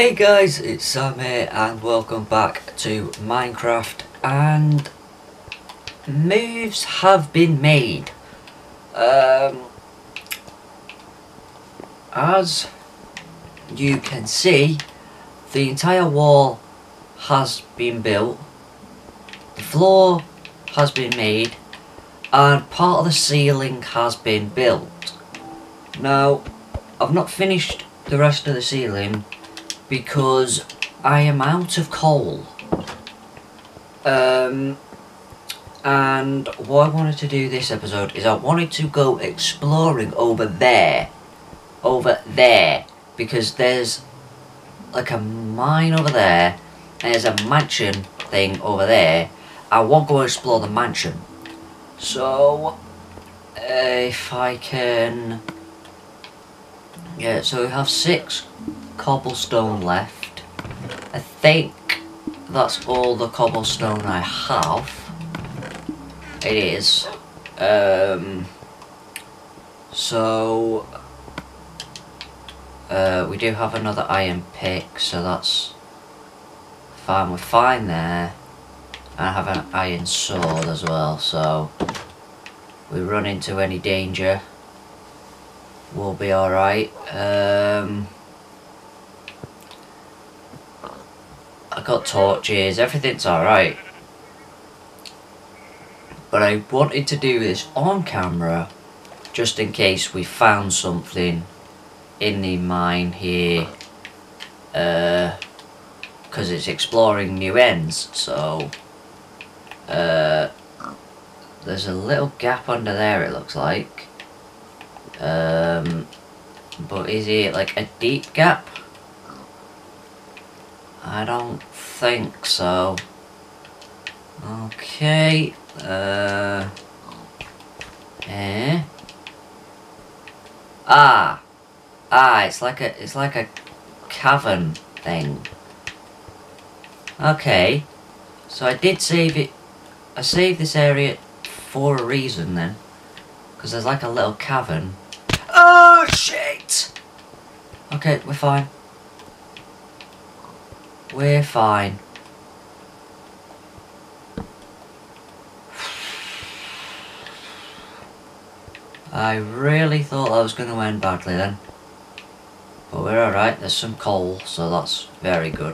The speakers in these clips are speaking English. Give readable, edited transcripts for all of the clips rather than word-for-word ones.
Hey guys, it's Sam here and welcome back to Minecraft, and moves have been made. As you can see, the entire wall has been built, the floor has been made, and part of the ceiling has been built. Now, I've not finished the rest of the ceiling because I am out of coal. And what I wanted to do this episode is I wanted to go exploring over there, because there's like a mine over there, and there's a mansion thing over there. I want to go explore the mansion. So, if I can... Yeah, so we have 6 cobblestone left. I think that's all the cobblestone I have. It is. So we do have another iron pick, so that's fine. We're fine there. And I have an iron sword as well, so if we run into any danger, we'll be alright. I got torches, everything's alright. But I wanted to do this on camera, just in case we found something in the mine here. Because it's exploring new ends, so... there's a little gap under there, it looks like. But is it like a deep gap? I don't think so. Okay. It's like a cavern thing. Okay. So I did save it. I saved this area for a reason then, because there's like a little cavern. Oh shit! Okay, we're fine. We're fine. I really thought that was going to end badly then. But we're alright, there's some coal, so that's very good.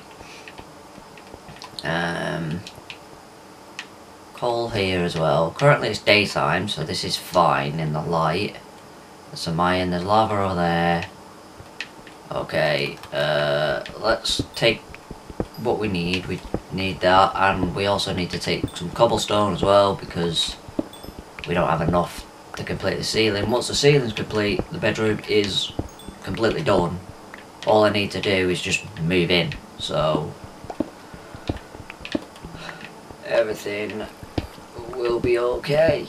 Coal here as well. Currently it's daytime, so this is fine in the light. There's some iron, there's lava over there. Okay, let's take what we need. We need that, and we also need to take some cobblestone as well, because we don't have enough to complete the ceiling. Once the ceiling's complete, the bedroom is completely done. All I need to do is just move in, so everything will be okay.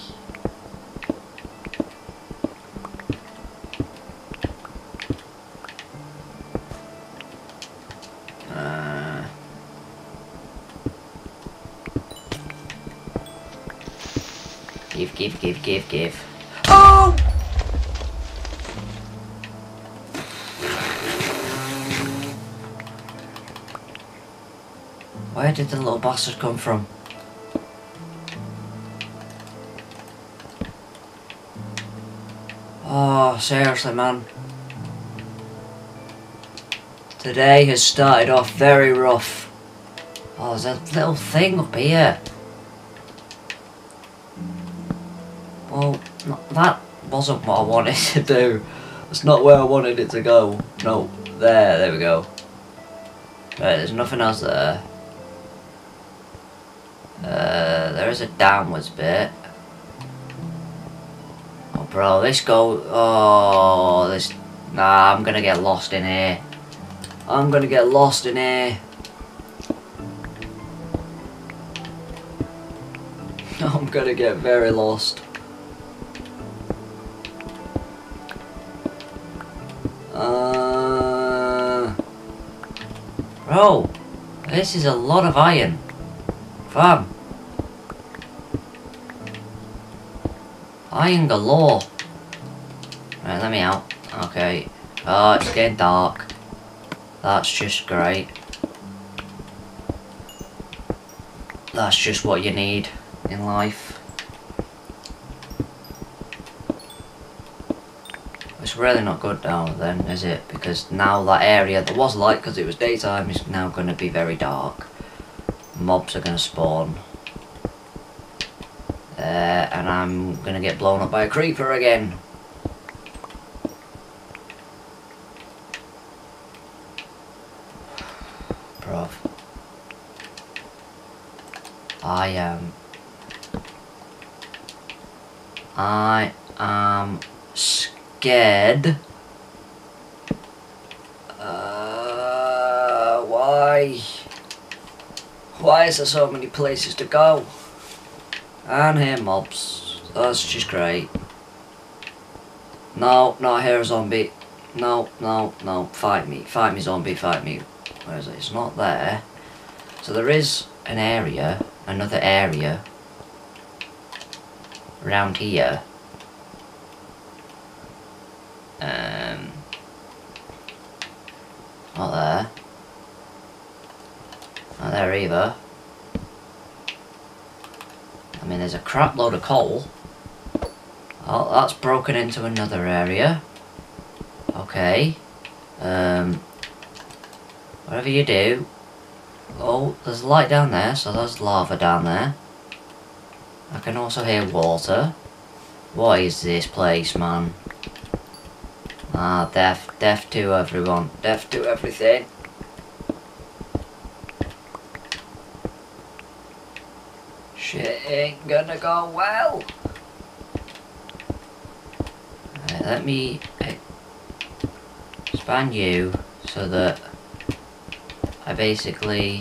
Give. Oh! Where did the little bastard come from? Oh, seriously, man. Today has started off very rough. Oh, there's a little thing up here. Well, that wasn't what I wanted to do. That's not where I wanted it to go. No, there we go. Right, there's nothing else there. There is a downwards bit. Oh, bro, this nah, I'm gonna get lost in here. I'm gonna get lost in here. I'm gonna get very lost. Bro, this is a lot of iron. Fam. Iron galore. Right, let me out. Okay. Oh, it's getting dark. That's just great. That's just what you need in life. It's really not good down then, is it? Because now that area that was light because it was daytime is now going to be very dark. Mobs are going to spawn. And I'm going to get blown up by a creeper again. Bruv. I am scared. Why? Why is there so many places to go? And here mobs. That's just great. No, not here a zombie. No, no, no. Fight me. Fight me, zombie. Fight me. Where is it? It's not there. So there is an area, another area around here. Not there. Not there either. I mean, there's a crap load of coal. Oh, that's broken into another area. Okay. Whatever you do. Oh, there's light down there, so there's lava down there. I can also hear water. What is this place, man? Ah, death. Death to everyone. Death to everything. Shit ain't gonna go well. Right, let me expand you so that I basically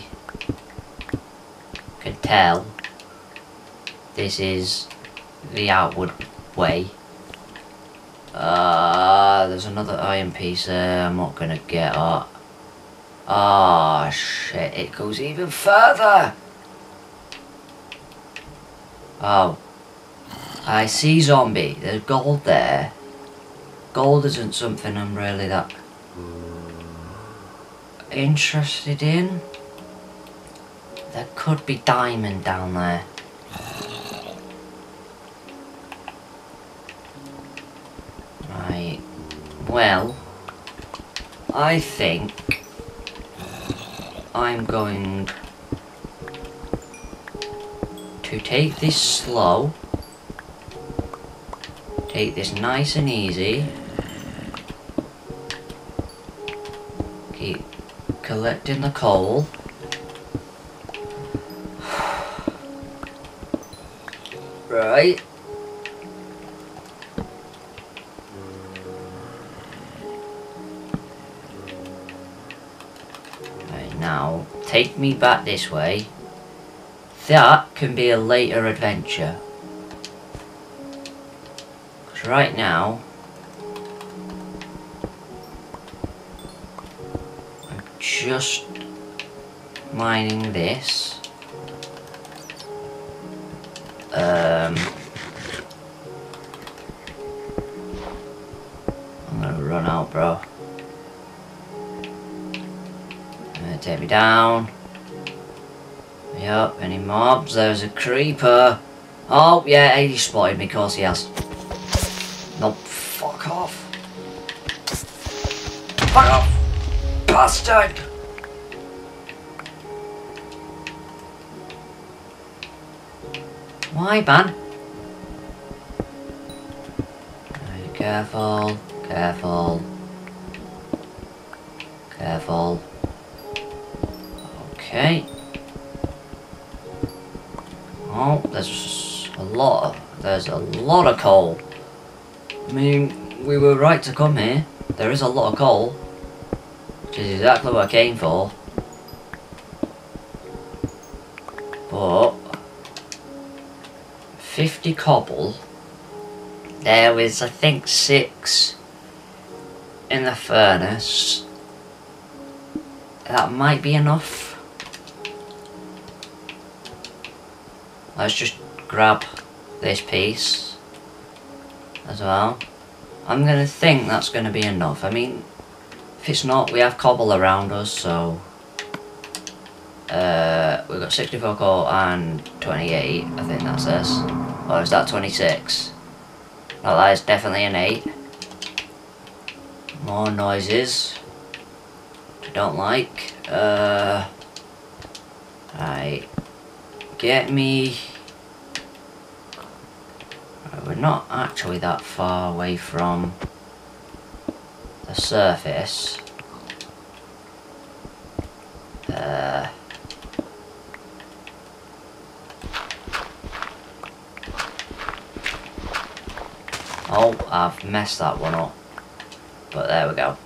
can tell this is the outward way. There's another iron piece there. I'm not gonna get up. Ah, shit, it goes even further. Oh, I see zombie. There's gold there. Gold isn't something I'm really that interested in. There could be diamond down there. Right. Well, I think I'm going to take this slow. Take this nice and easy. Keep collecting the coal. Right. Right, now, take me back this way. That can be a later adventure. Because right now, I'm just mining this. I'm gonna run out, bro. Take me down. Yup, any mobs? There's a creeper. Oh, yeah, he spotted me, of course he has. No, fuck off. Fuck off, bastard! Why, man? Right, careful, careful. Careful. Okay. Oh, there's a lot of coal. I mean, we were right to come here. There is a lot of coal, which is exactly what I came for. But 50 cobble. There was, I think, 6 in the furnace. That might be enough. Let's just grab this piece as well. I'm gonna think that's gonna be enough. I mean, if it's not, we have cobble around us, so we've got 64 coal and 28, I think that says. Or is that 26? No, that is definitely an 8. More noises. I don't like. Right. Get me. We're not actually that far away from the surface. Oh, I've messed that one up. But there we go.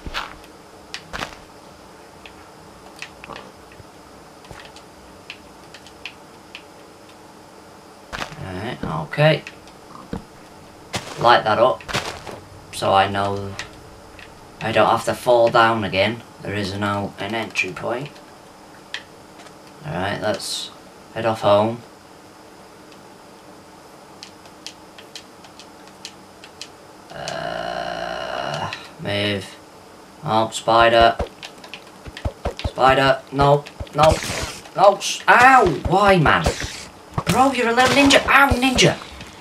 Alright, okay. Light that up, so I know I don't have to fall down again. There is now an entry point. Alright, let's head off home. Move. Oh, spider. Spider. No. No. No. Ow! Why, man? Bro, you're a little ninja. Ow, ninja!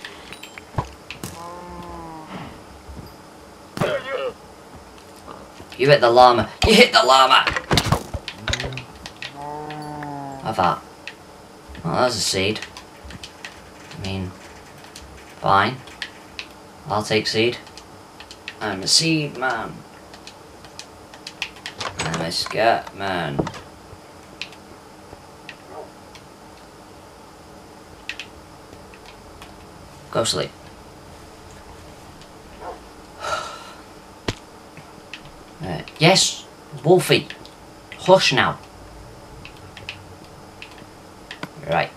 You hit the llama. You hit the llama! Have that. Well, there's a seed. I mean, fine. I'll take seed. I'm a seed man. I'm a scat man. Go sleep. Yes, Wolfie. Hush now. Right.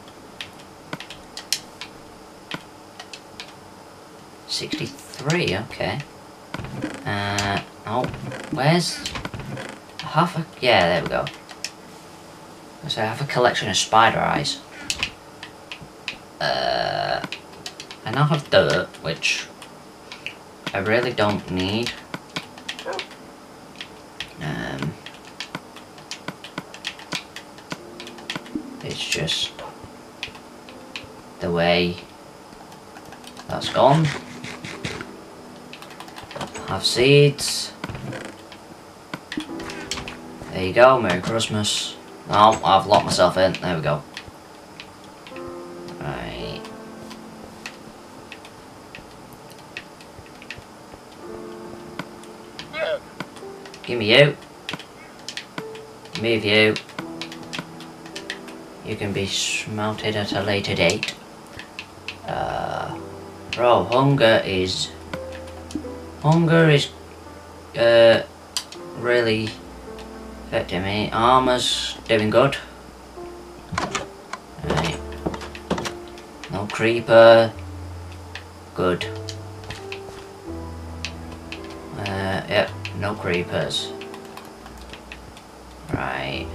63, okay. Oh, where's half a, yeah, there we go. So I have a collection of spider eyes. I now have dirt, which I really don't need. It's just the way that's gone. Have seeds. There you go, Merry Christmas. Oh, I've locked myself in. There we go. Right. Give me you. Move you. You can be smelted at a later date. Bro, hunger is really affecting me. Armor's doing good. Right. No creeper. Good. Yep, no creepers. Right.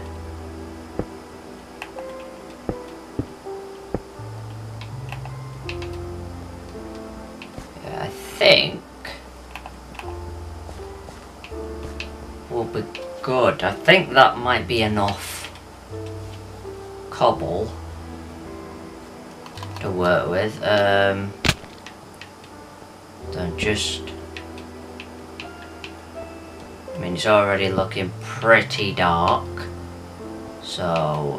I think will be good. I think that might be enough cobble to work with. Then just, I mean, it's already looking pretty dark, so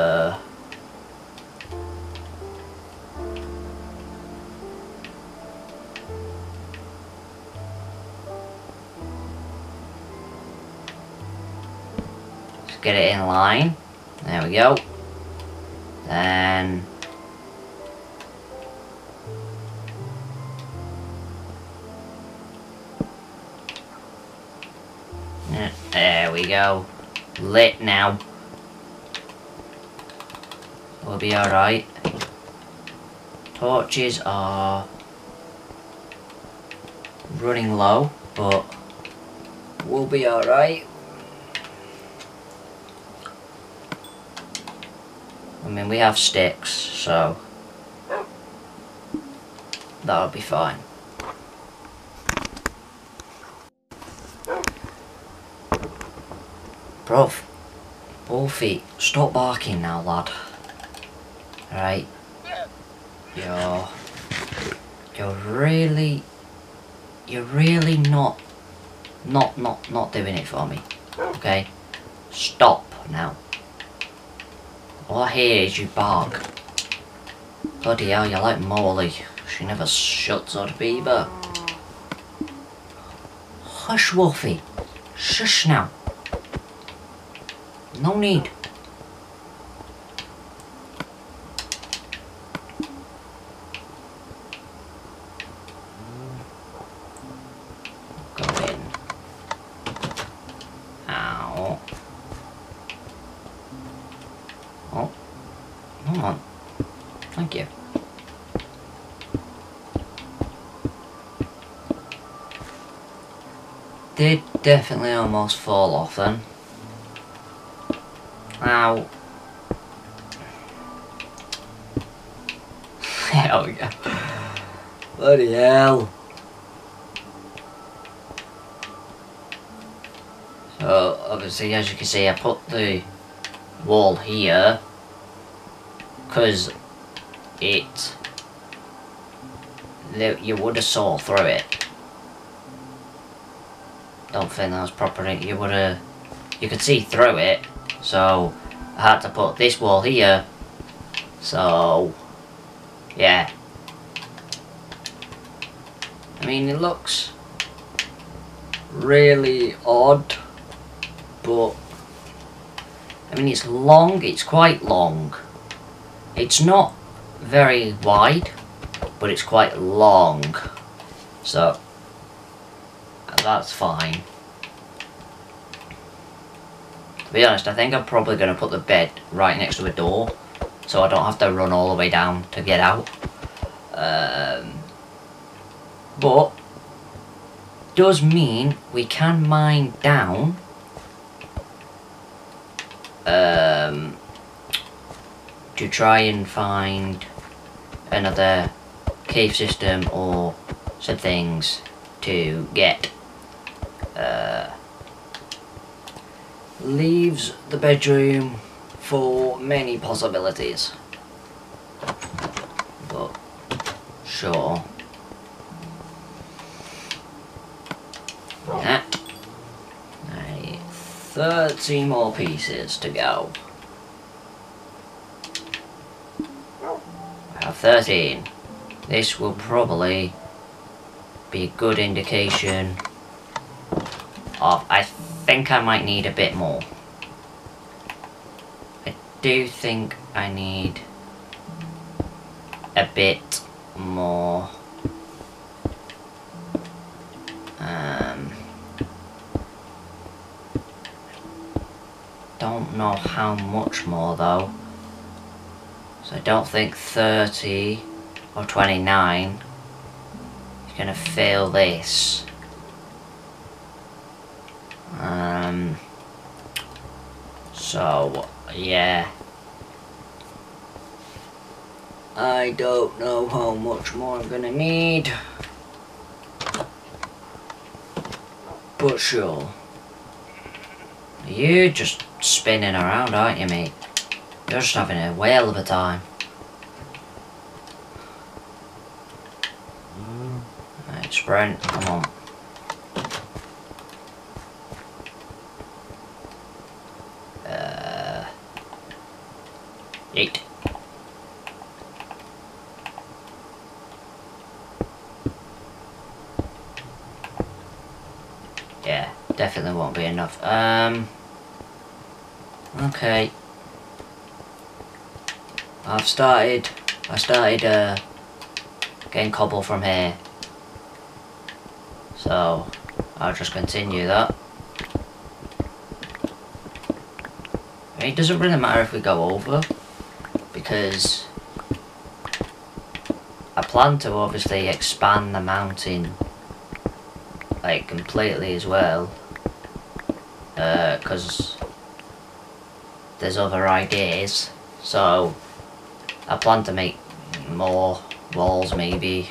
get it in line. There we go. Then there we go. Lit now. We'll be alright. Torches are running low, but we'll be alright. I mean, we have sticks, so that'll be fine. Bruv, Wolfie, stop barking now, lad. Alright? You're really not doing it for me. Okay? Stop now. All I hear is you bark. Bloody hell, you're like Molly. She never shuts up either. Hush, Wolfie. Shush now. No need. Go in. Ow. Oh. Come on. Thank you. Did definitely almost fall off then. Ow. There we go. Bloody hell. So obviously, as you can see, I put the wall here because you would have saw through it. Don't think that was proper. You could see through it, so I had to put this wall here. So yeah, I mean, it looks really odd, but I mean, it's long. It's quite long. It's not very wide, but it's quite long, so that's fine. To be honest, I think I'm probably going to put the bed right next to a door, so I don't have to run all the way down to get out. But does mean we can mine down to try and find another cave system or some things to get. Leaves the bedroom for many possibilities, but sure. Yeah. 30 more pieces to go. I have 13. This will probably be a good indication of, I think I might need a bit more. I do think I need a bit more. Don't know how much more though. So I don't think 30 or 29 is gonna fill this. So yeah, I don't know how much more I'm gonna need, but sure. You're just spinning around, aren't you, mate? You're just having a whale of a time. Right, sprint, come on. Yeet. Yeah, definitely won't be enough. Okay. I started getting cobble from here. So I'll just continue that. It doesn't really matter if we go over, because I plan to obviously expand the mountain like completely as well, because there's other ideas. So I plan to make more walls, maybe.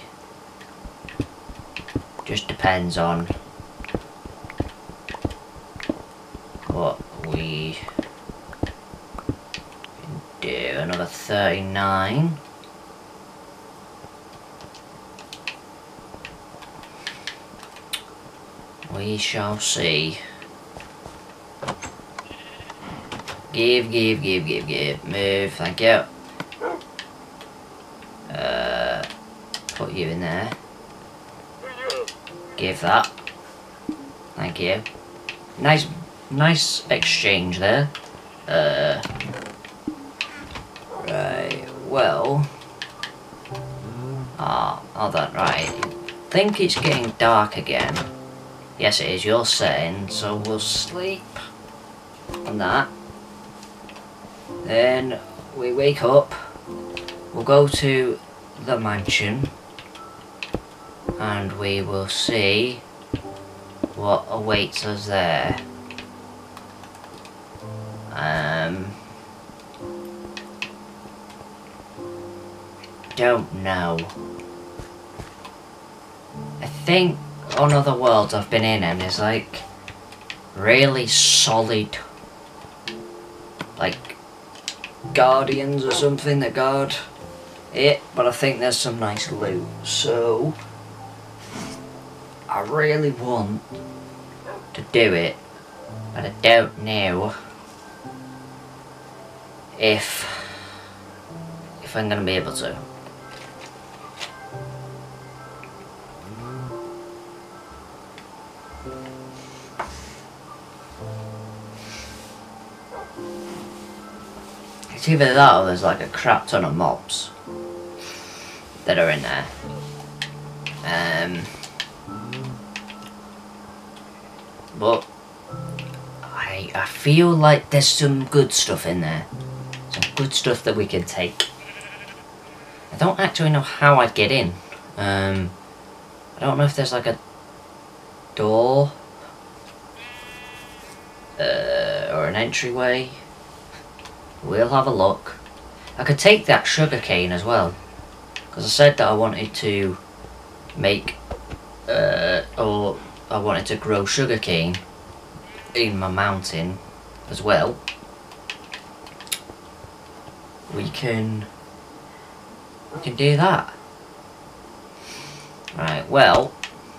Just depends on what we we can do another 39. We shall see. Give. Move, thank you. Put you in there. Give that. Thank you. Nice exchange there. Right, well. Hold on, right. I think it's getting dark again. Yes, it is your setting, so we'll sleep on that. Then we wake up, we'll go to the mansion, and we will see what awaits us there. Don't know. I think on other worlds I've been in, and there's like really solid, like guardians or something that guard it, but I think there's some nice loot, so I really want to do it, but I don't know if I'm gonna be able to. It's either that or there's like a crap ton of mobs that are in there. But I feel like there's some good stuff in there. Some good stuff that we can take. I don't actually know how I'd get in. I don't know if there's like a door or an entryway. We'll have a look. I could take that sugarcane as well, because I said that I wanted to make or I wanted to grow sugarcane in my mountain as well. We can do that. Right, well,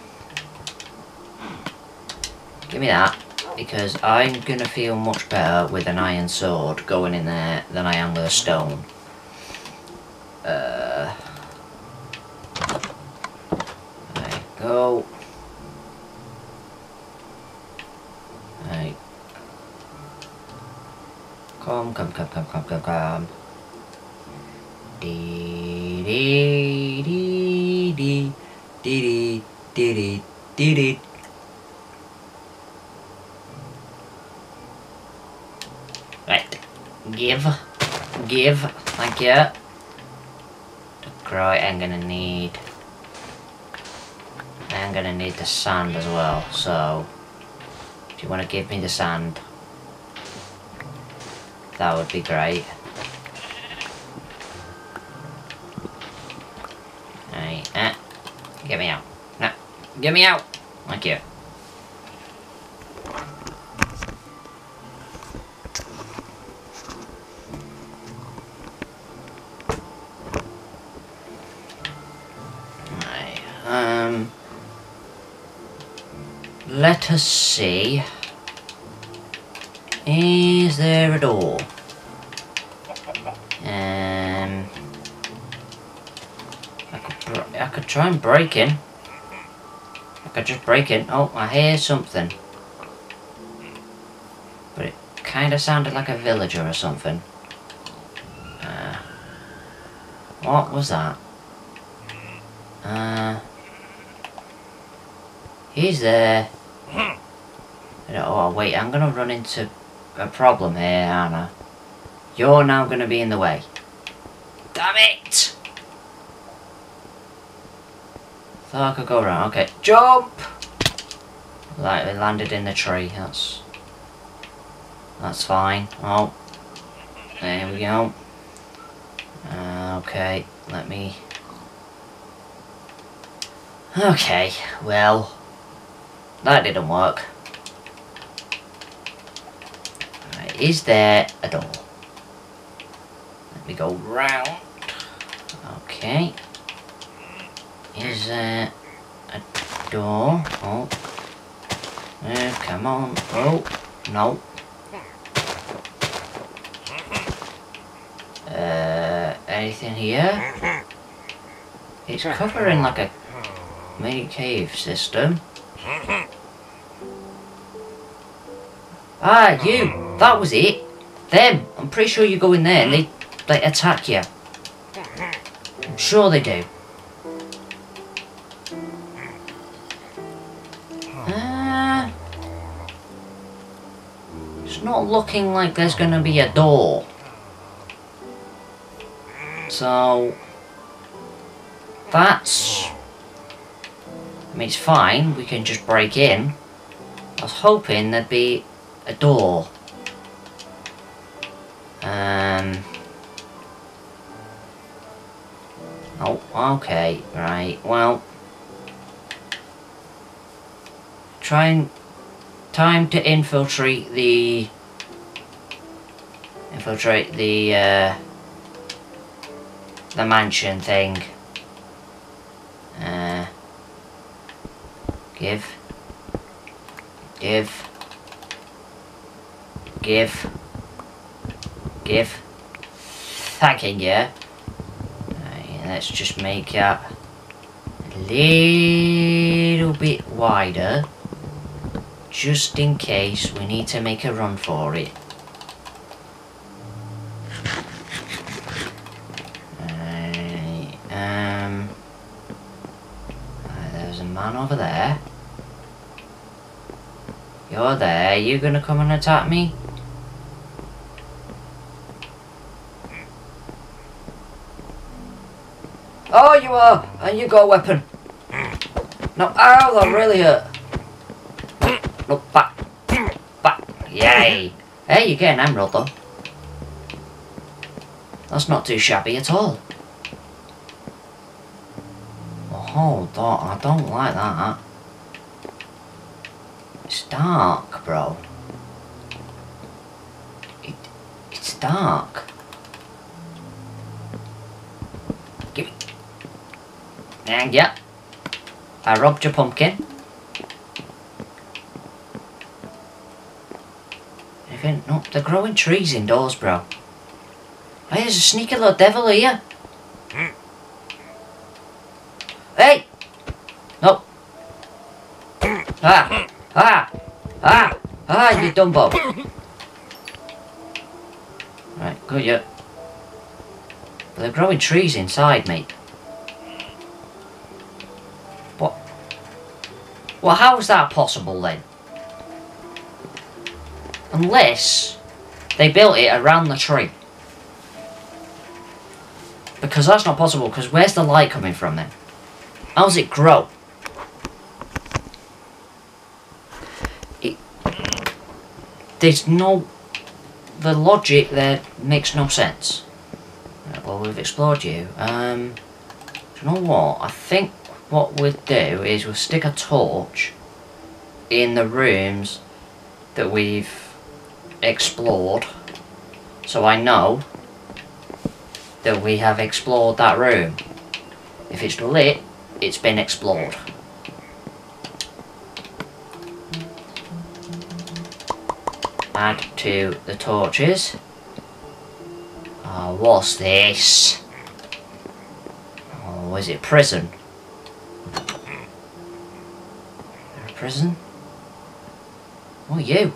give me that, because I'm gonna feel much better with an iron sword going in there than I am with a stone. There you go. Right. Come. Dee. Right. Give. Thank you. The grout I'm gonna need the sand as well, so if you want to give me the sand, that would be great. Right, get me out. No, get me out! Thank you. Right, let us see. Is there a door? I could try and break in. I could just break in. Oh, I hear something. But it kind of sounded like a villager or something. What was that? He's there. Oh, wait, I'm gonna run into a problem here, Anna. You're now gonna be in the way. Damn it! Thought I could go around. Okay, jump! Right, we landed in the tree. That's fine. Oh, there we go. Okay, let me. Okay, well, that didn't work. is there a door? Let me go round. Okay. Is there a door? Oh. Come on. Oh, no. Anything here? It's covering like a mini cave system. Ah, you! That was it! Them! I'm pretty sure you go in there and they attack you. I'm sure they do. It's not looking like there's gonna be a door. So that's... I mean, it's fine, we can just break in. I was hoping there'd be a door. Oh, okay, right, well. Time to infiltrate the mansion thing. Give. Thanking you. Right, let's just make that a little bit wider, just in case we need to make a run for it. There's a man over there. You're there. You gonna come and attack me? Oh, you are, and you got a weapon. No, ow, that really hurt. No, back. Yay. Hey, you get an emerald though. That's not too shabby at all. Oh, hold on, I don't like that. It's dark, bro. It's dark. Give me. And yeah, I robbed your pumpkin. Anything? No, they're growing trees indoors, bro. Hey, there's a sneaky little devil here. Hey! No. Ah! You Dumbo. Right, got you. But they're growing trees inside, mate. What? Well, how is that possible then? Unless they built it around the tree. Because that's not possible, because where's the light coming from then? How does it grow? There's no... The logic there makes no sense. Right, well, we've explored you. Do you know what? I think what we'll do is we'll stick a torch in the rooms that we've explored. So I know that we have explored that room. If it's lit, it's been explored. Add to the torches. What's this? Oh, is it prison? A prison? Oh, you.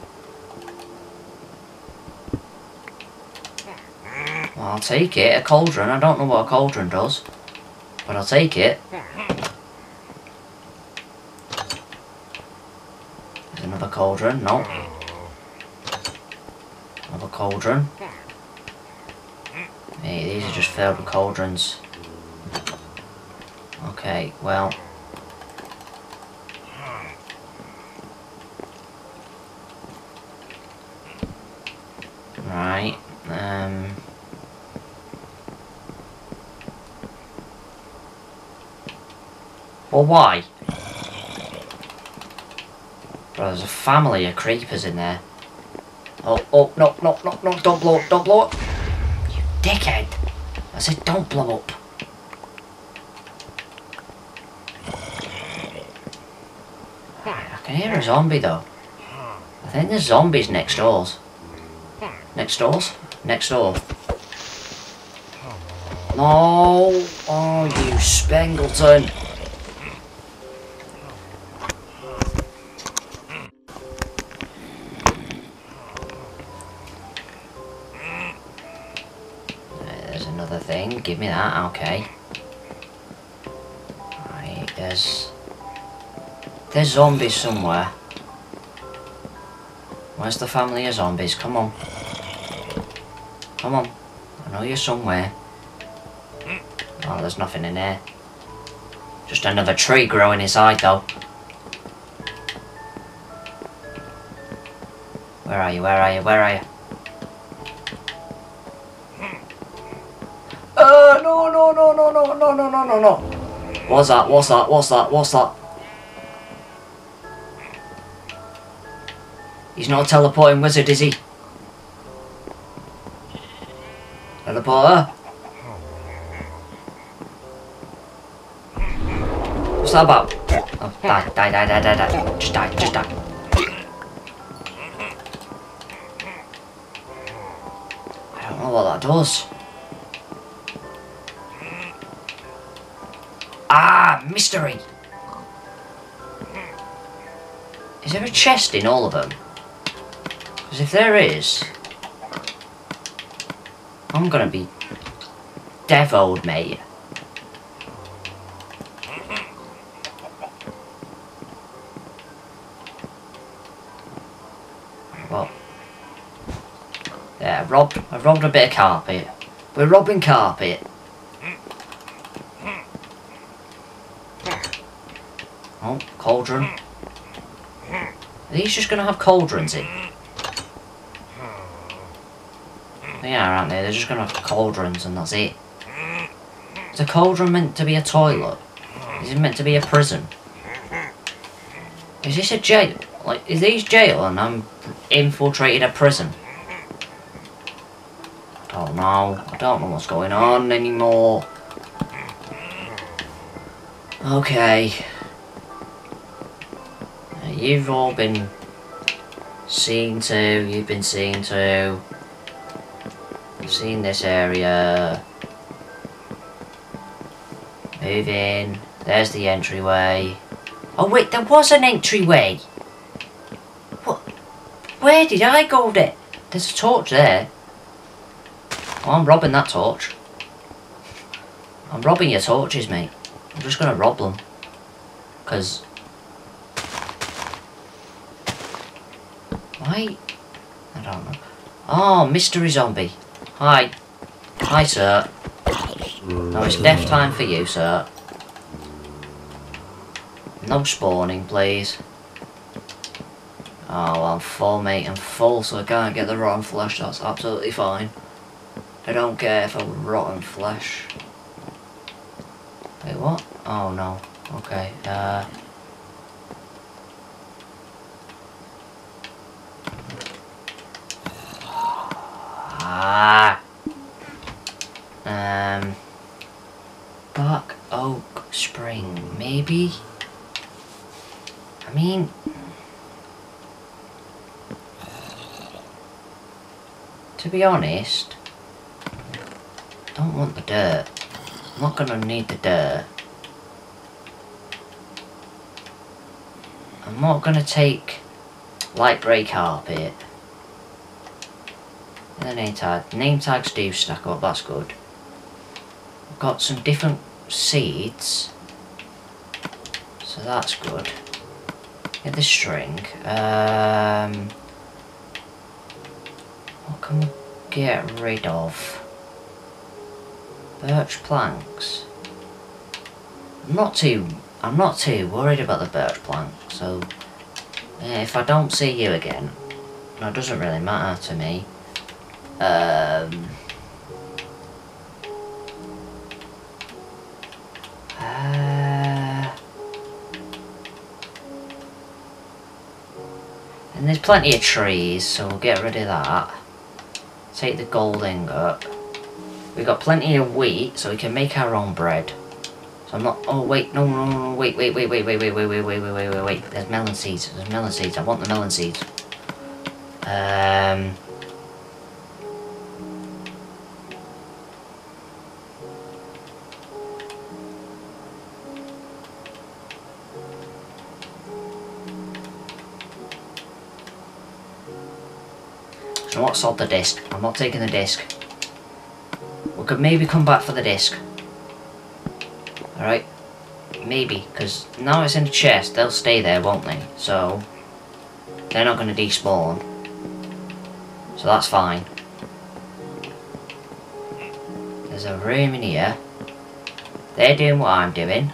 Well, I'll take it. A cauldron. I don't know what a cauldron does, but I'll take it. There's another cauldron. No. Another cauldron. Hey, these are just filled with cauldrons. Okay, well. Right, well, why? Bro, there's a family of creepers in there. Oh, no, no, no, no, don't blow up, don't blow up. You dickhead. I said don't blow up. I can hear a zombie though. I think there's zombies next doors. Next doors? Next door. No! Oh, you Spangleton! There's another thing. Give me that. Okay. Right, there's zombies somewhere. Where's the family of zombies? Come on. Come on. I know you're somewhere. Oh, there's nothing in there. Just another tree growing inside though. Where are you? Where are you? Where are you? No, no, no, no, no, no, no, no, no, no. What's that? What's that? What's that? What's that? He's not a teleporting wizard, is he? Teleporter? What's that about? Oh, die, die, die, die, die, die. Just die, just die. I don't know what that does. Ah, mystery! Is there a chest in all of them? Because if there is, I'm gonna be devoed, mate. What? Yeah, I've robbed a bit of carpet. We're robbing carpet. Oh, cauldron. Are these just gonna have cauldrons in? They are, aren't they? They're just gonna have cauldrons and that's it. Is a cauldron meant to be a toilet? Is it meant to be a prison? Is this a jail? Like, is these jail and I'm infiltrated a prison? I don't know. I don't know what's going on anymore. Okay. You've all been seen to. You've been seen to. You've seen this area. Move in. There's the entryway. Oh wait, there was an entryway. What? Where did I go there? There's a torch there. Oh, I'm robbing that torch. I'm robbing your torches, mate. I'm just gonna rob them. Cause why? I don't know. Oh, mystery zombie. Hi. Hi, sir. No, it's death time for you, sir. No spawning, please. Oh, I'm full, mate. I'm full, so I can't get the rotten flesh. That's absolutely fine. I don't care for rotten flesh. Wait, what? Oh, no. Okay, Bark Oak Spring, maybe? I mean, to be honest, I don't want the dirt. I'm not gonna need the dirt. I'm not gonna take light grey carpet. The name tag. Name tags do stack up, that's good. I've got some different seeds. So that's good. Get the string. What can we get rid of? Birch planks. I'm not too worried about the birch plank, so yeah, if I don't see you again, no, it doesn't really matter to me. And there's plenty of trees, so we'll get rid of that. Take the gold ingot. We've got plenty of wheat, so we can make our own bread. So I'm not... Oh, wait, no, wait. There's melon seeds. There's melon seeds. I want the melon seeds. So what? Sod the disc. I'm not taking the disc. We could maybe come back for the disc. Alright? Maybe, because now it's in the chest, they'll stay there, won't they? So, they're not going to despawn. So that's fine. There's a room in here. They're doing what I'm doing.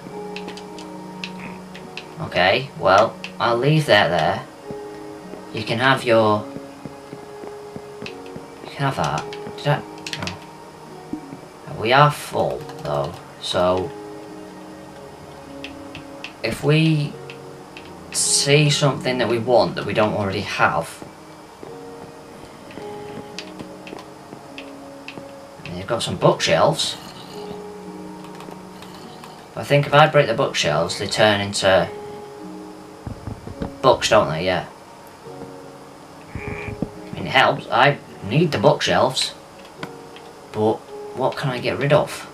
Okay, well, I'll leave that there. You can have your... You can have that. Did I... No. We are full, though, so... If we see something that we want that we don't already have... They've got some bookshelves. I think if I break the bookshelves, they turn into books, don't they? Yeah. I mean, it helps. I need the bookshelves. But what can I get rid of?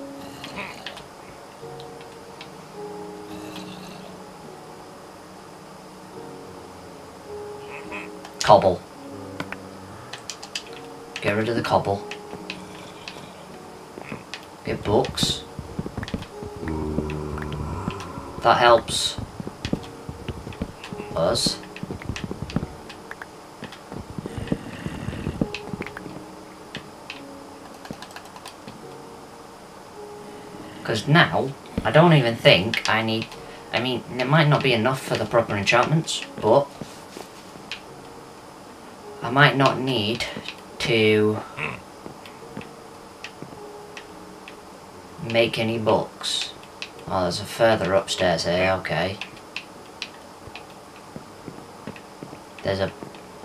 Cobble. Get rid of the cobble. Get books. That helps us. Because now, I don't even think I need... I mean, there might not be enough for the proper enchantments, but... I might not need to... make any books. Oh, there's a further upstairs here, okay. There's a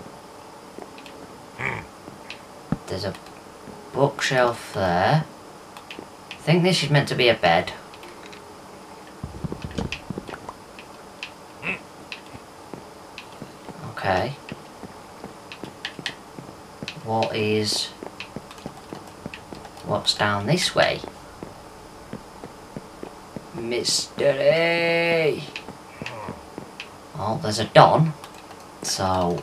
bookshelf there. I think this is meant to be a bed. Okay. What's down this way? Mystery! Oh, there's a Don. So...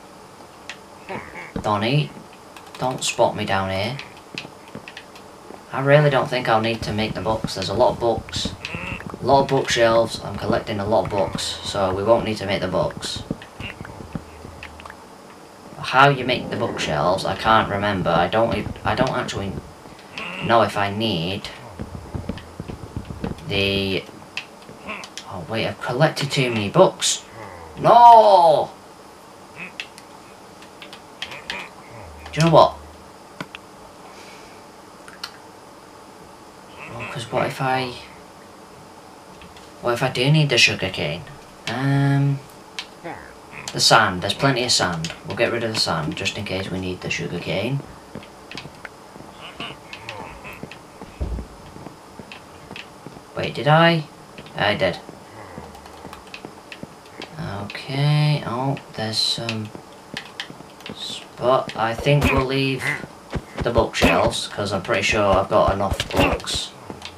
Donnie, don't spot me down here. I really don't think I'll need to make the books. There's a lot of books. A lot of bookshelves. I'm collecting a lot of books. So we won't need to make the books. How you make the bookshelves, I can't remember. I don't actually know if I need... the... Oh wait, I've collected too many books. No! Do you know what? Oh, because what if I do need the sugar cane? The sand. There's plenty of sand. We'll get rid of the sand just in case we need the sugar cane. Wait, did I? I did. Okay. Oh, there's some spot. I think we'll leave the bookshelves because I'm pretty sure I've got enough books.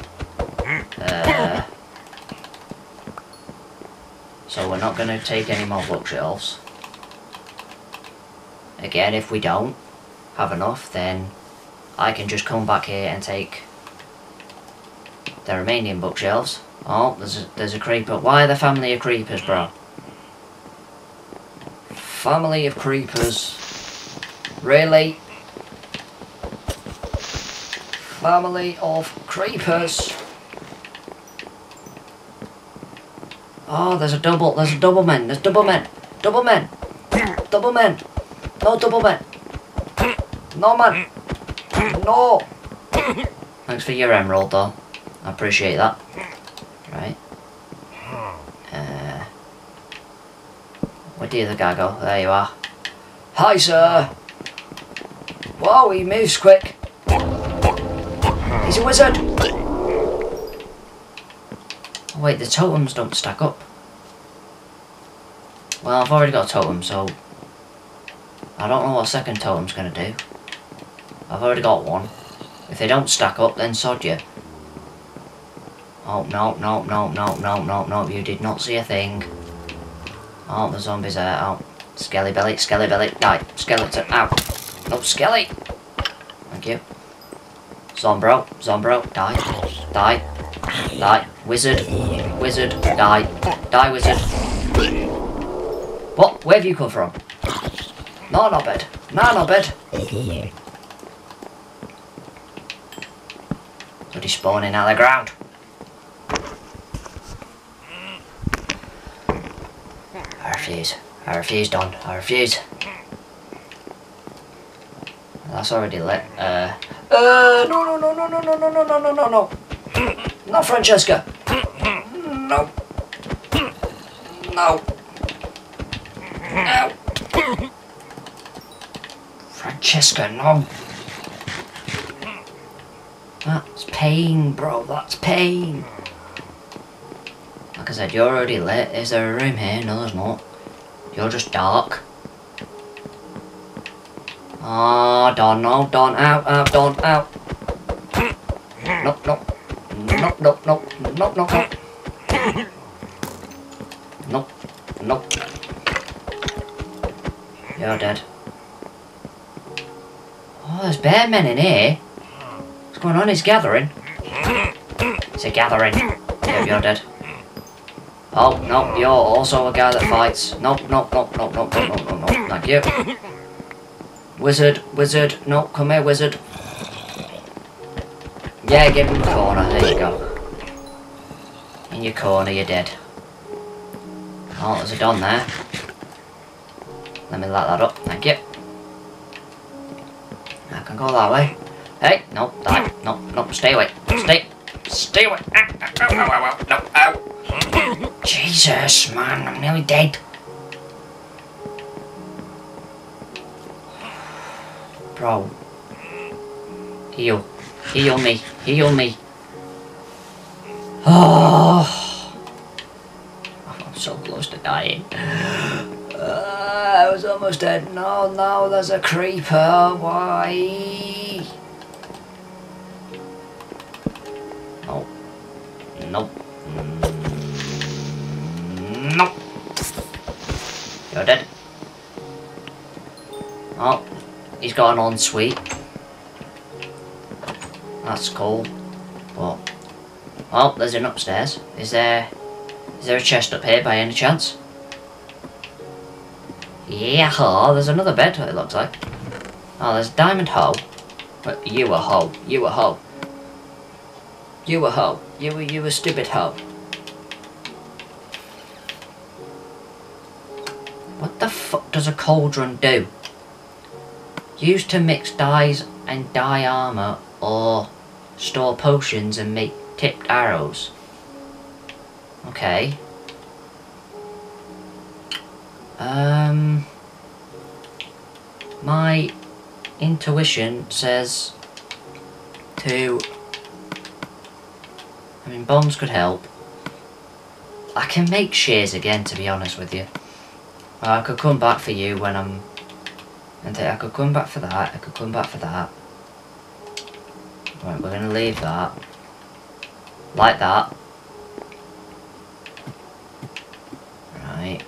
So we're not going to take any more bookshelves. Again, if we don't have enough, then I can just come back here and take the remaining bookshelves. Oh, there's a creeper. Why the family of creepers, bro? Family of creepers. Really? Family of creepers. Oh, there's double men. There's double men. Double men. Double men. No double men. No, man. No. Thanks for your emerald, though. I appreciate that. Right. Where did the other guy go? There you are. Hi, sir. Whoa, he moves quick. He's a wizard. Oh, wait, the totems don't stack up. Well, I've already got a totem, so I don't know what a second totem's gonna do. I've already got one. If they don't stack up, then sod you. Oh, no, no, no, no, no, no, no, you did not see a thing. Oh, the zombies there. Oh, Skelly Belly, Skelly Belly, die, skeleton, ow. No, Skelly. Thank you. Zombro, Zombro, die, die, die, wizard, wizard, die, die, wizard. What? Where have you come from? No, not bed. No, not bed. Bloody spawning out of the ground. I refuse. I refuse, Don. I refuse. That's already lit. No, no, no, no, no, no, no, no, no, no, no, no. Not Francesca. No. No. No. Francesca, no. That's pain, bro. That's pain. Like I said, you're already lit. Is there a room here? No, there's not. You're just dark. Ah, oh, Don, no, Don, out, out, Don, out. Nope, nope. Nope, nope, nope, nope, nope, nope. Nope, nope. You're dead. Oh, there's bear men in here. What's going on? He's gathering. It's a gathering. Yep, you're dead. Oh, no, you're also a guy that fights. Nope, nope, nope, nope, nope, nope, nope, nope, nope. Thank you. Wizard, wizard, no, come here, wizard. Yeah, get in the corner, there you go. In your corner, you're dead. Oh, there's a Don there. Let me light that up, thank you. I can go that way. Hey, no, die, no, no, stay away, stay away. No, ow. Jesus, man, I'm nearly dead. Bro. Heal. Heal me. Heal me. Oh. I'm so close to dying. I was almost dead. No, no, there's a creeper. Why? No. Nope. Nope. You're dead. Oh. He's got an ensuite. That's cool. But oh, there's an upstairs. Is there a chest up here by any chance? Yeah, there's another bed, it looks like. Oh, there's a diamond hoe. But you a hoe. You a hoe. You a hoe. You a stupid hoe. What the fuck does a cauldron do? Used to mix dyes and dye armor or store potions and make tipped arrows. Okay. My intuition says to... I mean, bombs could help. I can make shears again, to be honest with you. I could come back for you when I'm... And I could come back for that, I could come back for that. Right, we're going to leave that. Like that. Right.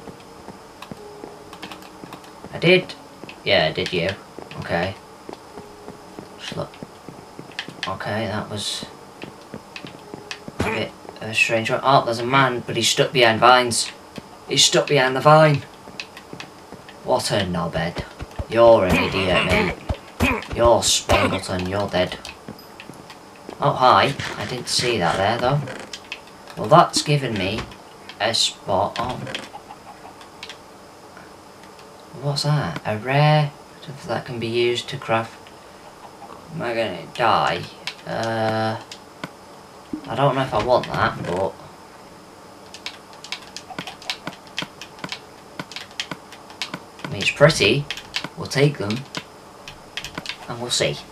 I did. Yeah, I did you. Okay. Just look. Okay, that was a bit of a strange one. Oh, there's a man, but he's stuck behind vines. He's stuck behind the vine. What a knobhead. You're an idiot, mate. You're Spangleton, you're dead. Oh, hi. I didn't see that there, though. Well, that's given me a spot on. What's that? A rare stuff that can be used to craft. Am I gonna die? I don't know if I want that, but... It's pretty. We'll take them. And we'll see.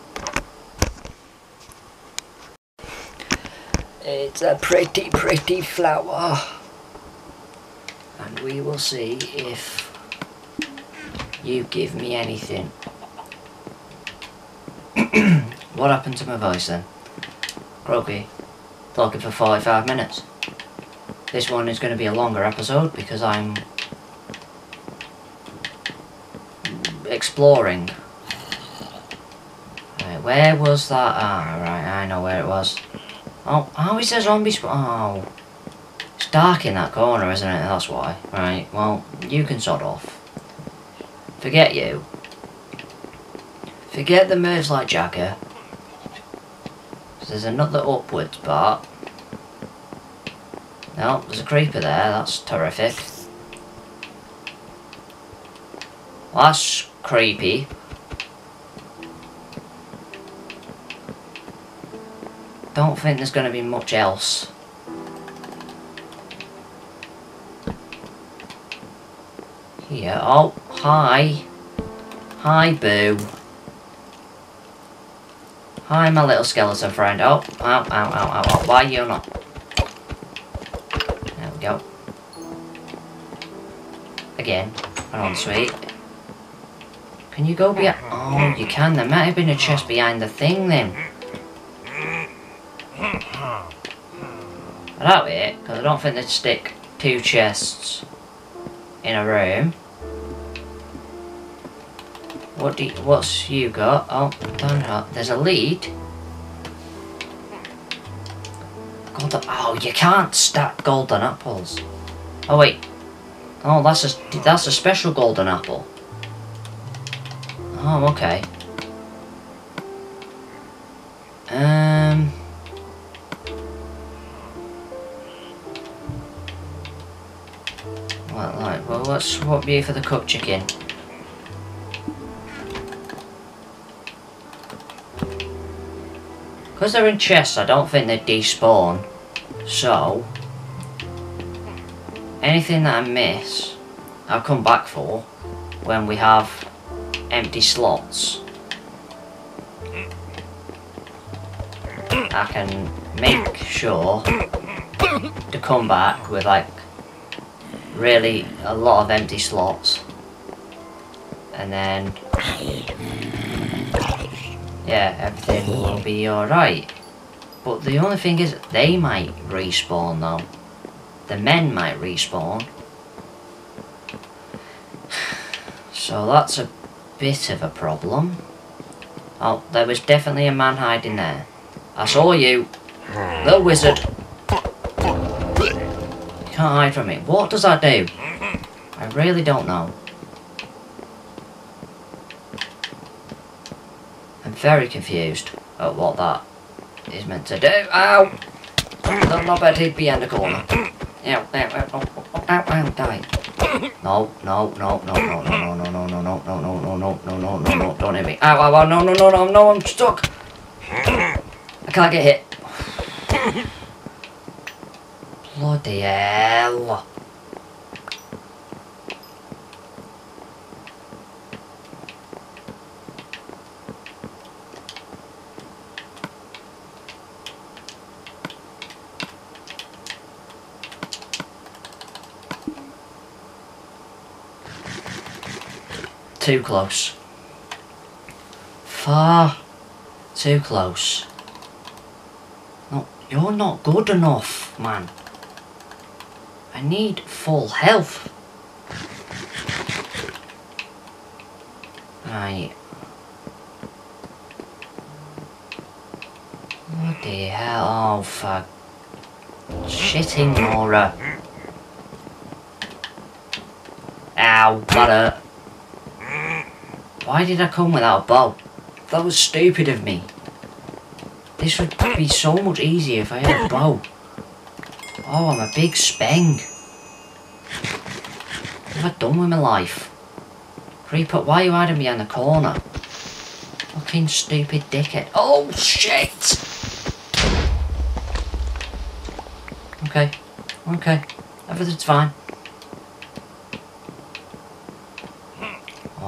It's a pretty, pretty flower. And we will see if you give me anything. What happened to my voice then? Croaky, talking for 45 minutes. This one is going to be a longer episode because I'm exploring. Right, where was that? Ah, right, I know where it was. Oh, is there zombie spawn? Oh, it's dark in that corner, isn't it? That's why. Right, well, you can sod off. Forget you. Forget the moves like Jagger. There's another upwards part. No, there's a creeper there. That's terrific. Well, that's creepy. Don't think there's going to be much else. Here. Oh, hi. Hi, Boo. Hi, my little skeleton friend. Oh, ow, ow, ow, ow. Why are you not? There we go. Again. Come on, sweet. Can you go behind? Oh, you can. There might have been a chest behind the thing then. I doubt it, because I don't think they'd stick 2 chests in a room. What's you got? Oh, there's a lead. Golden. Oh, you can't stack golden apples. Oh wait. Oh, that's a special golden apple. Oh, okay. Well, let's swap you for the cooked chicken. Because they're in chests, I don't think they despawn. So, anything that I miss, I'll come back for when we have empty slots. I can make sure to come back with like really a lot of empty slots, and then yeah, everything will be alright. But the only thing is, they might respawn though. The men might respawn. So that's a bit of a problem. Oh, there was definitely a man hiding there. I saw you, little wizard. You can't hide from me. What does that do? I really don't know. I'm very confused at what that is meant to do. Ow! Don't know about to be in the corner. Ow, ow, ow, ow, ow, ow, die. No, no, no, no, no, no, no, no, no, no, no, no, no, no, no, no, no, no, don't hit me. Ow, ow, ow, no, no, no, no, no, I'm stuck. I can't get hit. Bloody hell. Too close. Far too close. No, you're not good enough, man. I need full health. Right. Bloody hell. Oh, fuck. Shitting Nora. Ow, that hurt. Why did I come without a bow? That was stupid of me. This would be so much easier if I had a bow. Oh, I'm a big speng. What have I done with my life? Creeper, why are you hiding behind the corner? Fucking stupid dickhead. Oh, shit! Okay. Okay. Everything's fine.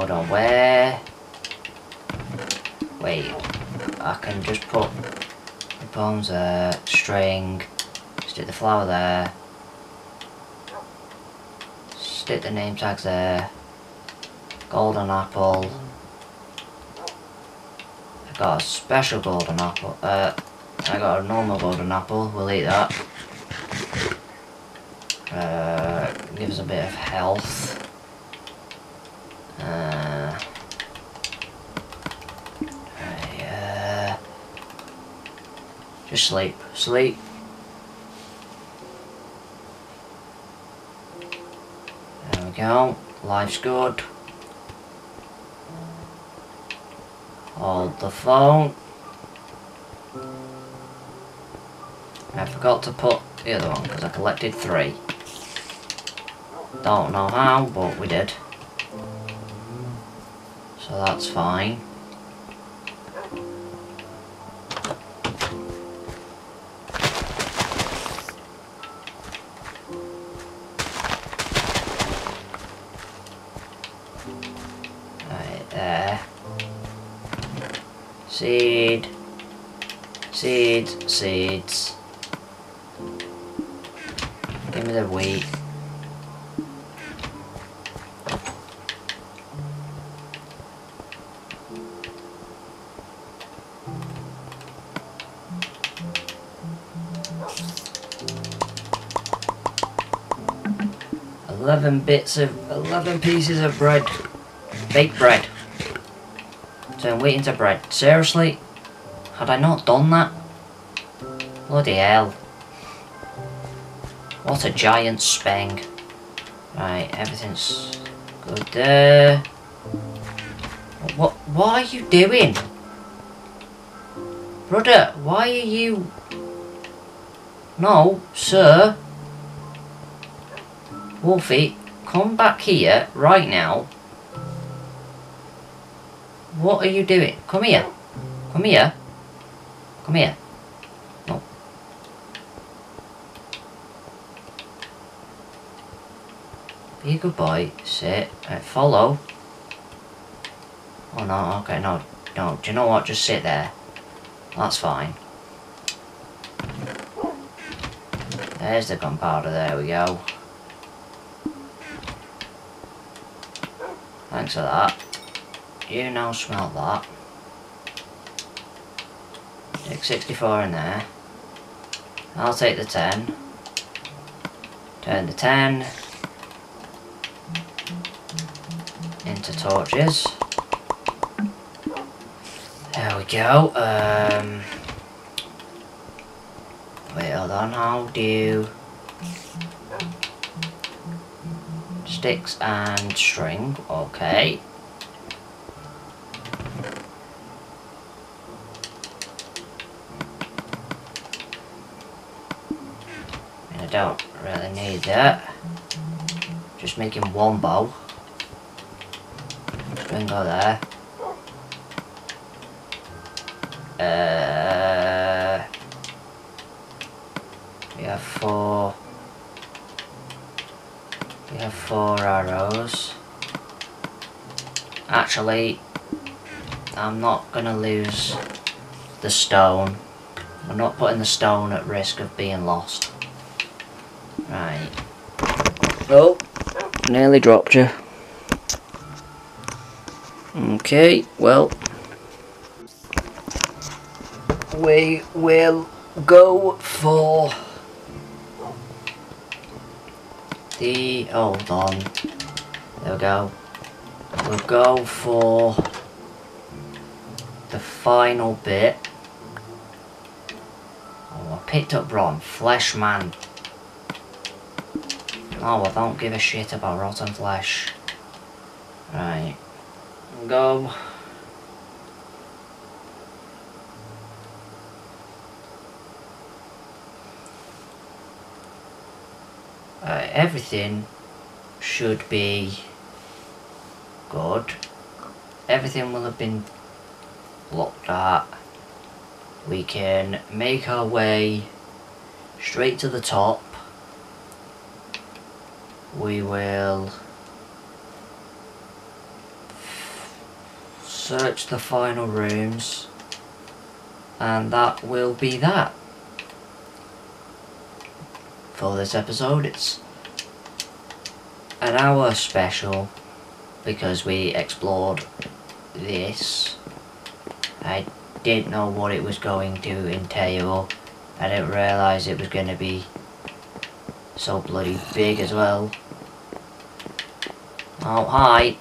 hold on, where? Wait, I can just put the poems there, string, stick the flower there, stick the name tags there, golden apple. I got a special golden apple, I got a normal golden apple, we'll eat that. Gives a bit of health. Just sleep. Sleep. There we go. Life's good. Hold the phone. I forgot to put the other one because I collected 3. Don't know how, but we did. So that's fine. Right there. Seed. Seeds. Seeds. Give me the wheat. Eleven pieces of bread. Baked bread. Turn wheat into bread. Seriously? Had I not done that? Bloody hell. What a giant speng. Right, everything's good there. What are you doing? Brother, why are you... No, sir. Wolfie, come back here right now. What are you doing? Come here. Come here. Come here. No. Be a good boy. Sit. Right, follow. Oh no, okay, no. No, do you know what? Just sit there. That's fine. There's the gunpowder, there we go. Thanks for that. You now smell that. Take 64 in there. I'll take the 10. Turn the 10 into torches. There we go. Wait, hold on. How do sticks and string? Okay. I don't really need that. Just making one bow. String go there. We have 4. We have 4 arrows. Actually, I'm not gonna lose the stone. I'm not putting the stone at risk of being lost. Right. Oh, nearly dropped you. Okay, well, we will go for the... hold on. There we go. We'll go for the final bit. Oh, I picked up Rotten Flesh, man. Oh, I don't give a shit about rotten flesh. Right. Go. Everything should be good. Everything will have been looked at. We can make our way straight to the top. We will search the final rooms, and that will be that for this episode. It's an hour special because we explored this. I didn't know what it was going to entail. I didn't realise it was going to be so bloody big as well. Oh, hi.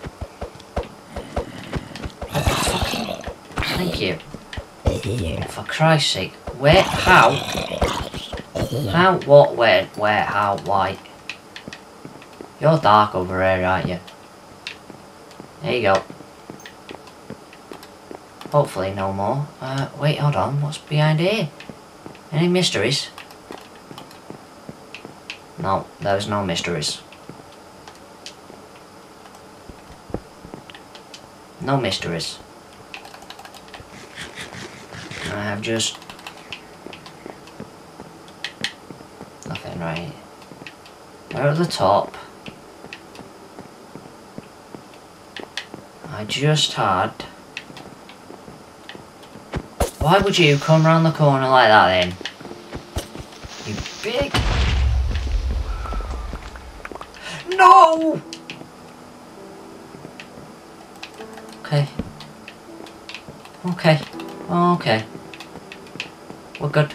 Thank you. For Christ's sake. Where? How? How? What? Where? How? Why? You're dark over here, aren't you? There you go. Hopefully no more. Wait, hold on. What's behind here? Any mysteries? No, there's no mysteries. No mysteries. I have just nothing right. We're at the top. I just had. Why would you come round the corner like that then? You big. No! Okay. Okay. Okay. We're good.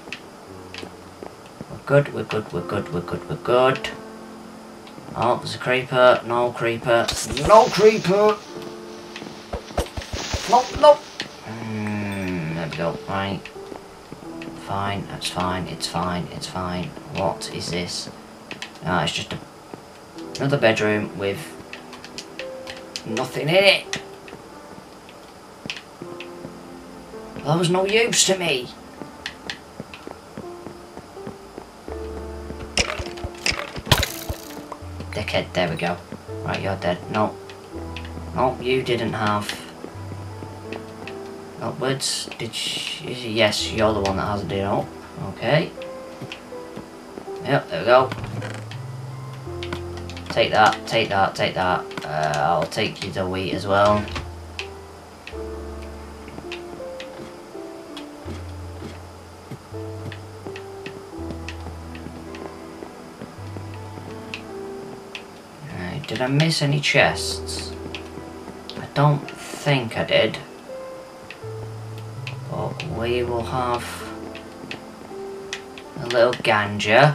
We're good, we're good, we're good, we're good, we're good. Oh, there's a creeper. No creeper. No creeper! No, no! There we go. Right. Fine, that's fine, it's fine, it's fine. What is this? Ah, it's just another bedroom with nothing in it. That was no use to me. Dickhead, there we go. Right, you're dead. No. No, you didn't have. Upwards. Yes, you're the one that has a deal up. Okay. Yep, there we go. Take that, take that, take that. I'll take you the wheat as well. Right, did I miss any chests? I don't think I did. But we will have a little ganja.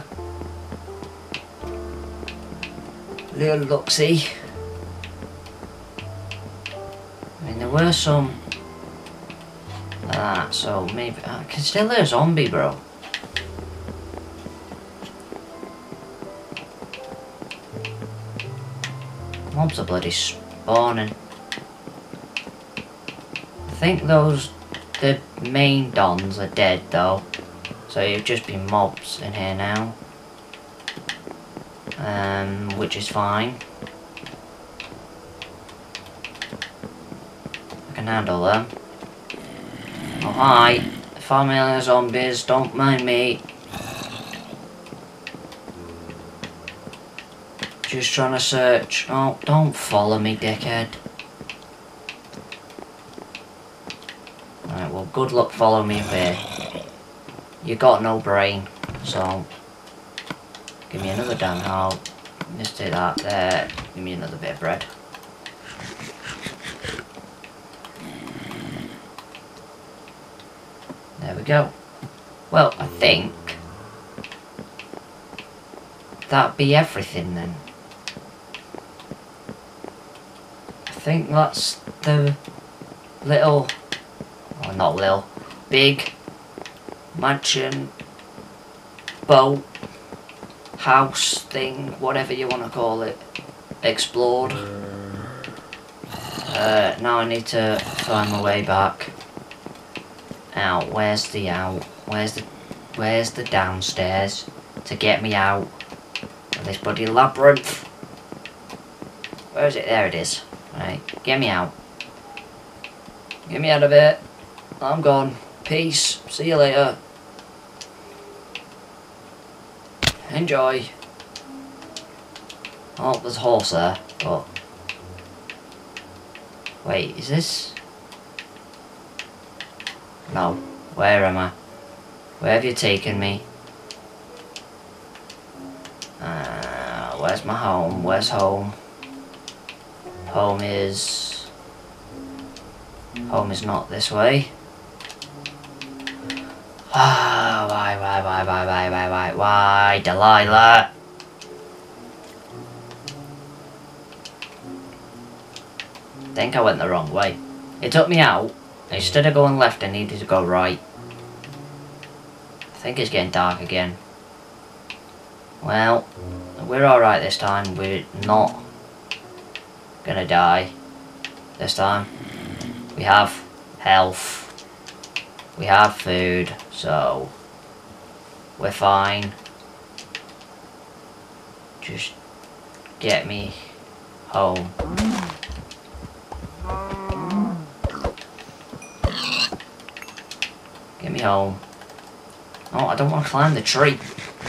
Little look-see. I mean, there were some like that, so maybe I can still hear a zombie, bro. Mobs are bloody spawning. I think the main dons are dead though, so you've just been mobs in here now. Which is fine. I can handle them. Oh hi, family zombies, don't mind me. Just trying to search. Oh, don't follow me, dickhead. Right, well, good luck following me up here. You got no brain, so give me another damn heart. Just take that there. Give me another bit of bread. There we go. Well, I think that'd be everything then. I think that's the little, or not little, big mansion, boat, house thing, whatever you want to call it, explored. Now I need to find my way back. Out, where's the out? Where's the downstairs to get me out of this bloody labyrinth? Where is it? There it is. Right, get me out. Get me out of it. I'm gone. Peace. See you later. Enjoy. Oh, there's a horse there. But wait, is this? No. Where am I? Where have you taken me? Where's my home? Where's home? Home is not this way. Ah, why, Delilah? I think I went the wrong way. It took me out. Instead of going left, I needed to go right. I think it's getting dark again. Well, we're alright this time. We're not gonna die this time. We have health. We have food, so we're fine. Just get me home. Get me home. Oh, I don't want to climb the tree.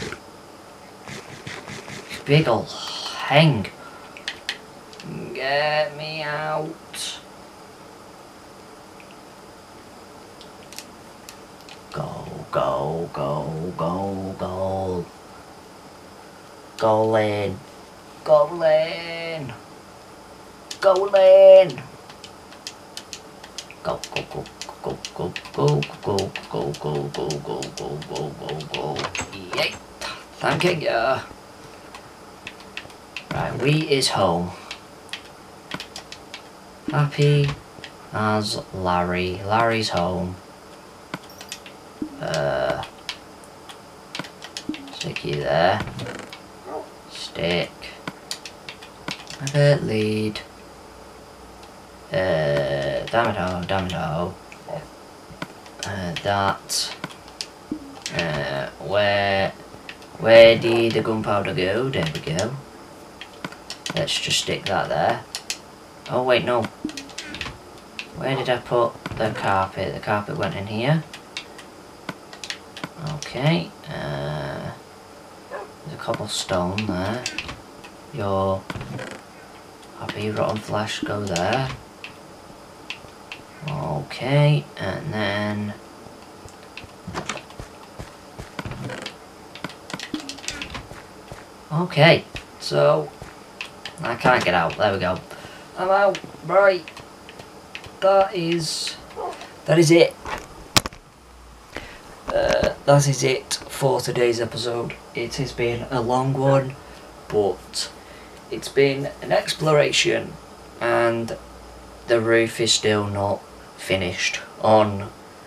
Big ol' hang. Get me out. Go, go, go, go, go. Go, Lynn. Go, Lynn. Go, Lynn. Go, go, go, go, go, go, go, go, go, go, go, go, go, go, go. Yay. Thank you. Right, we is home. Happy as Larry. Larry's home. Stick you there. Stick. A bit lead. Damn it ho. That. Where did the gunpowder go? There we go. Let's just stick that there. Oh wait, no. Where did I put the carpet? The carpet went in here. Okay. There's a cobblestone there. Your happy rotten flesh go there. Okay, and then okay, so I can't get out. There we go. I'm out. Right. That is it. That is it for today's episode. It has been a long one, but it's been an exploration, and the roof is still not finished on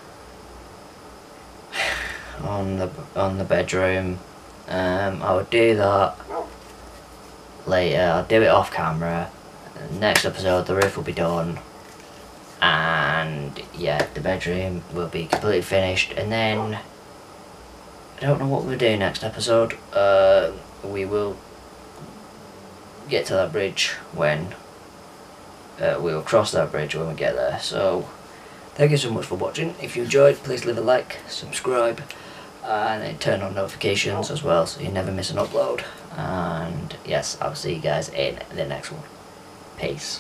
the bedroom. I'll do that later. I'll do it off camera. Next episode the roof will be done, and yeah, the bedroom will be completely finished, and then I don't know what we'll do next episode. We will get to that bridge when we'll cross that bridge when we get there. So thank you so much for watching. If you enjoyed, please leave a like, subscribe, and then turn on notifications as well so you never miss an upload. And yes, I'll see you guys in the next one. Peace.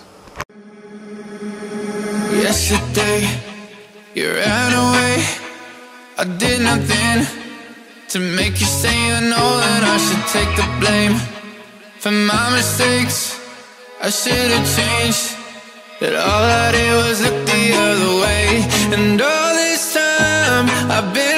Yesterday, you ran away. I did nothing to make you say you know that I should take the blame for my mistakes. I should have changed, but all I did was look the other way. And all this time I've been